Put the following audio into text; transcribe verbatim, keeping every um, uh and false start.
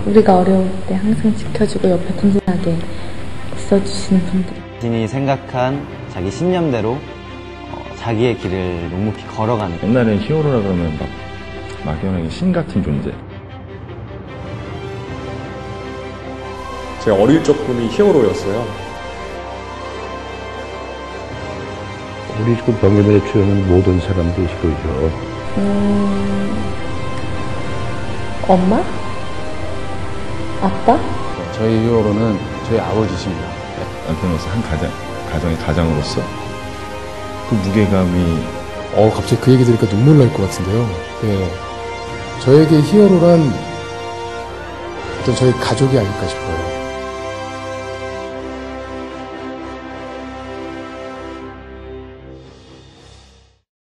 우리가 어려울 때 항상 지켜주고 옆에 든든하게 있어주시는 분들. 자신이 생각한 자기 신념대로 어, 자기의 길을 묵묵히 걸어가는. 옛날엔 히어로라 그러면 막 막연하게 신 같은 존재. 제가 어릴 적 꿈이 히어로였어요. 우리 지금 병변에 출연하는 모든 사람들이 히어로죠. 음... 엄마? 아빠? 저희 히어로는 저희 아버지십니다. 남편으로서 한 가장, 가정의 가장으로서 그 무게감이. 어, 갑자기 그 얘기 들으니까 눈물 날 것 같은데요. 예. 저에게 히어로란 어떤 저희 가족이 아닐까 싶어요.